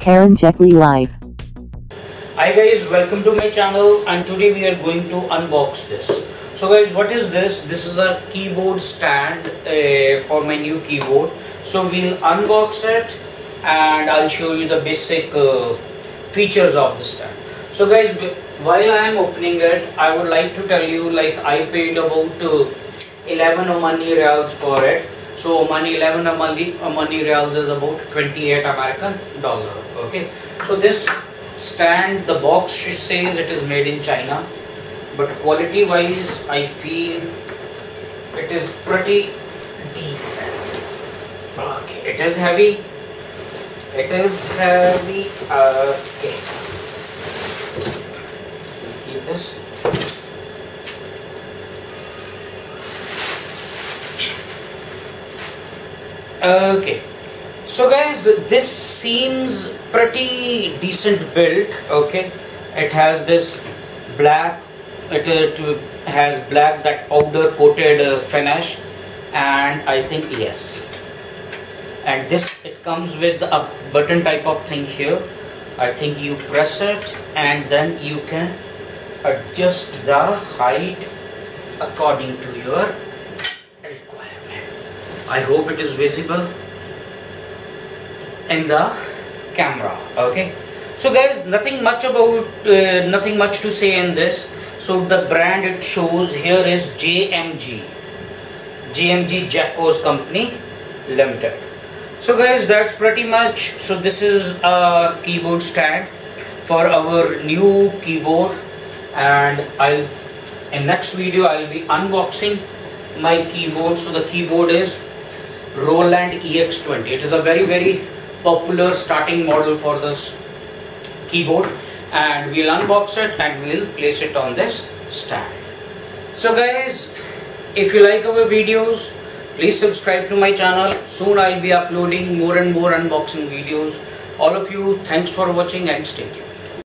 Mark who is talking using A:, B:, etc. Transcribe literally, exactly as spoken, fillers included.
A: Karan Jekli Live.
B: Hi guys, welcome to my channel, and today we are going to unbox this. So guys, what is this? This is a keyboard stand uh, for my new keyboard. So we'll unbox it and I'll show you the basic uh, features of the stand. So guys, while I am opening it, I would like to tell you, like, I paid about uh, eleven Omani Reals for it. So Omani eleven Omani, Omani Reals is about twenty-eight American dollar. Okay, so this stand, the box says it is made in China, but quality wise I feel it is pretty decent. Okay, it is heavy. It is heavy. Okay, keep this. Okay, so guys, this seems pretty decent built. Okay, it has this black, it, it has black, that powder coated uh, finish, and I think yes, and this, it comes with a button type of thing here. I think you press it and then you can adjust the height according to your requirement. I hope it is visible in the camera. Okay, so guys, nothing much about uh, nothing much to say in this. So the brand it shows here is J M G, J M G Jackos Company Limited. So guys, that's pretty much. So this is a keyboard stand for our new keyboard, and I'll in next video I'll be unboxing my keyboard. So the keyboard is Roland E X twenty. It is a very very popular starting model for this keyboard, and we'll unbox it and we'll place it on this stand. So guys, if you like our videos, please subscribe to my channel. Soon I'll be uploading more and more unboxing videos. All of you, thanks for watching and stay tuned.